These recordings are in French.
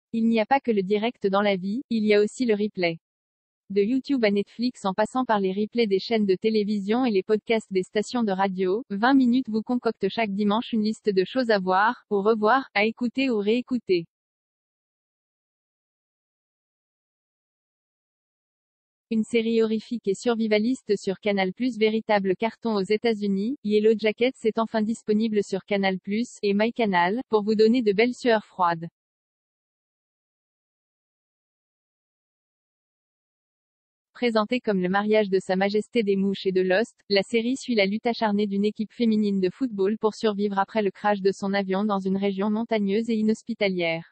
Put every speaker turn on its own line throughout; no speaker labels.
Il n'y a pas que le direct dans la vie, il y a aussi le replay. De YouTube à Netflix en passant par les replays des chaînes de télévision et les podcasts des stations de radio, 20 minutes vous concocte chaque dimanche une liste de choses à voir, au revoir, à écouter ou réécouter. Une série horrifique et survivaliste sur Canal+, véritable carton aux États-Unis, Yellow Jackets est enfin disponible sur Canal+, et MyCanal, pour vous donner de belles sueurs froides. Présentée comme le mariage de Sa Majesté des Mouches et de Lost, la série suit la lutte acharnée d'une équipe féminine de football pour survivre après le crash de son avion dans une région montagneuse et inhospitalière.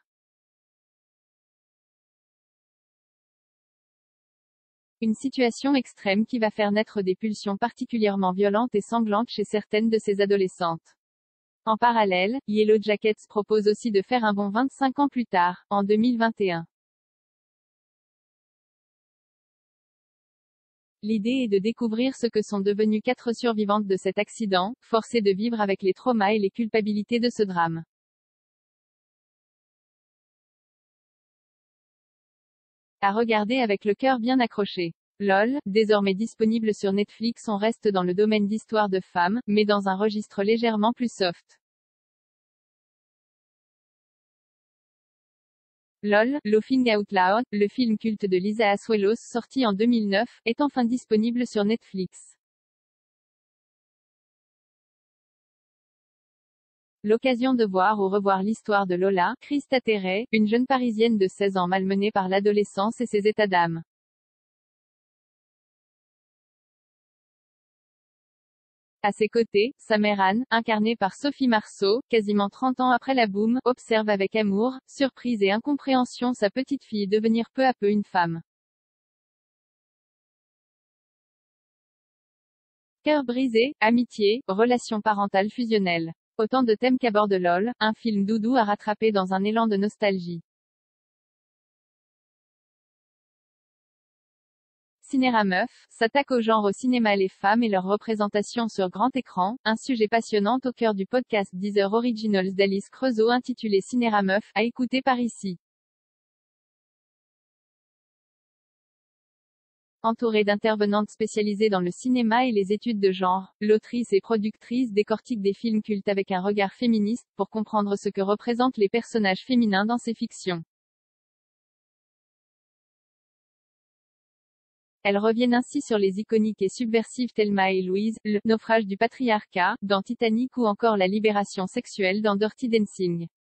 Une situation extrême qui va faire naître des pulsions particulièrement violentes et sanglantes chez certaines de ces adolescentes. En parallèle, Yellow Jackets propose aussi de faire un bond 25 ans plus tard, en 2021. L'idée est de découvrir ce que sont devenues 4 survivantes de cet accident, forcées de vivre avec les traumas et les culpabilités de ce drame. À regarder avec le cœur bien accroché. LOL, désormais disponible sur Netflix, on reste dans le domaine d'histoires de femmes, mais dans un registre légèrement plus soft. LOL, Laughing Out Loud, le film culte de Lisa Assuelos sorti en 2009, est enfin disponible sur Netflix. L'occasion de voir ou revoir l'histoire de Lola, Christa Terray, une jeune Parisienne de 16 ans malmenée par l'adolescence et ses états d'âme. À ses côtés, sa mère Anne, incarnée par Sophie Marceau, quasiment 30 ans après la boum, observe avec amour, surprise et incompréhension sa petite fille devenir peu à peu une femme. Cœur brisé, amitié, relation parentale fusionnelle. Autant de thèmes qu'aborde LOL, un film doudou à rattraper dans un élan de nostalgie. Cinérameuf s'attaque au genre au cinéma, les femmes et leur représentation sur grand écran, un sujet passionnant au cœur du podcast Deezer Originals d'Alice Creusot intitulé Cinérameuf, à écouter par ici. Entourée d'intervenantes spécialisées dans le cinéma et les études de genre, l'autrice et productrice décortique des films cultes avec un regard féministe, pour comprendre ce que représentent les personnages féminins dans ces fictions. Elles reviennent ainsi sur les iconiques et subversives Thelma et Louise, le naufrage du patriarcat, dans Titanic ou encore la libération sexuelle dans Dirty Dancing.